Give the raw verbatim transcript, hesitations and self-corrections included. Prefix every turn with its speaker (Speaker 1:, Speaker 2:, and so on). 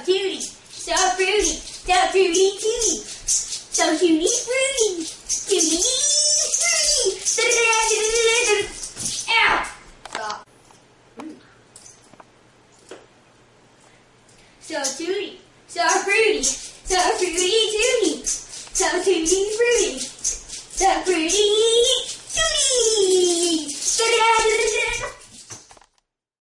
Speaker 1: tutti, so fruity, so fruity tutti, so tutti fruity, tutti fruity. Ow! Stop. So tutti, so fruity, so fruity tutti, so tutti fruity, so fruity.